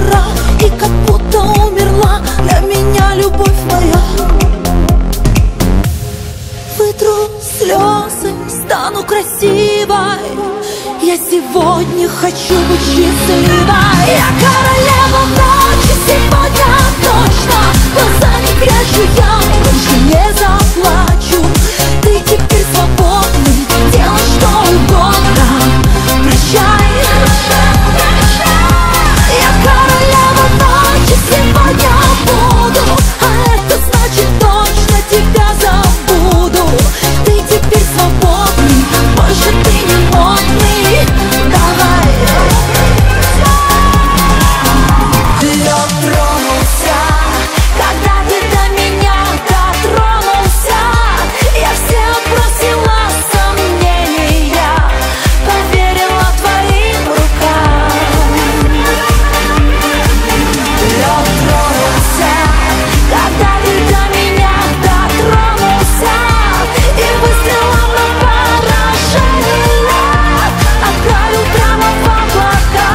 пора, и как будто умерла для меня любовь моя. Вытру слезы, стану красивой. Я сегодня хочу быть счастливой. Я королева ночи, сегодня точно. Глаза не прячу, я больше не заплачу. Ты теперь свободный, делай что угодно. Прощай. Я королева ночи, сегодня буду, а это значит точно тебя забуду. Ты теперь свободный, больше ты не модный. Давай. Лед тронулся, когда ты до меня дотронулся. Я все бросила сомнения, поверила твоим рукам. Лед тронулся, когда ты до меня дотронулся. И выстрелом на поражение отправил прямо в облака.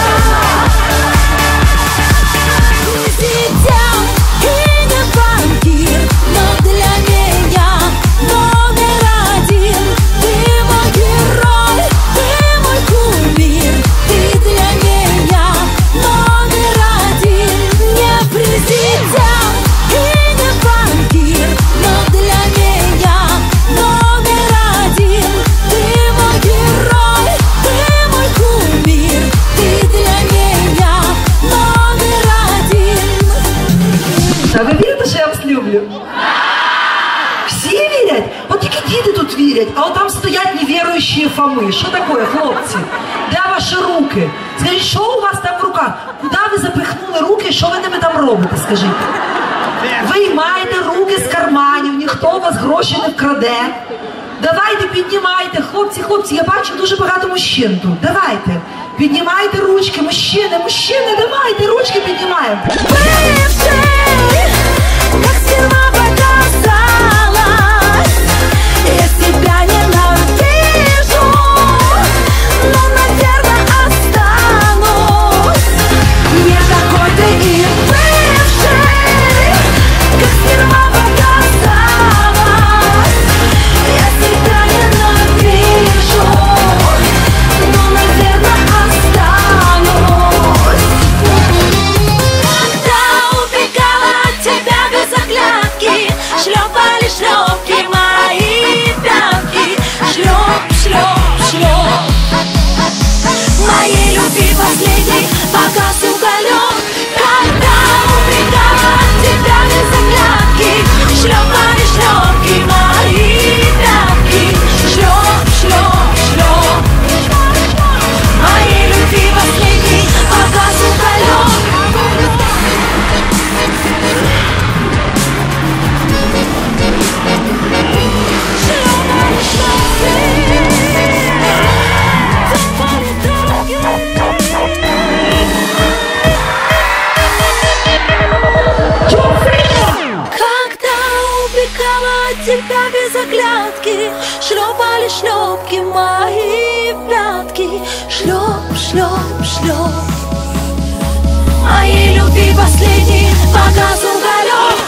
Президент и не банкир, но для меня номер один. Ты мой герой, ты мой кумир. Ты для меня номер один. Не президент и не банкир, но для меня номер один. Ты мой герой, ты мой кумир. Ты для меня номер один. А ви вірите, що я вас люблю? Всі вірять? От тільки діти тут вірять, а от там стоять невіруючі Фоми. Що таке, хлопці? Де ваші руки? Скажіть, що у вас там в руках? Куди ви запихнули руки, що ви ними там робите, скажіть? Виймайте руки з карманів, ніхто у вас гроші не вкраде. Давайте, піднімайте, хлопці, я бачу дуже багато мужчин тут. Давайте, піднімайте ручки, мужчини, давайте, ручки піднімаємо. Бывший, как сперва показалось, я себя ненавижу, но, наверное, останусь. Не такой ты и бывший, как сперва показалось, я себя ненавижу, но, наверное, останусь. Когда убегала от тебя без оглядки, шлепали шлепки мои пятки. Шлеп, шлеп, шлеп. Моей любви последний погас уголек. Когда убегала от тебя без оглядки, шлепали шлепки мои пятки. Шлеп, шлеп, шлеп. Моей любви последний погас уголек. Когда убегала от тебя без оглядки, шлепали шлепки мои пятки. Шлеп, шлеп, шлеп. Моей любви последний погас уголек.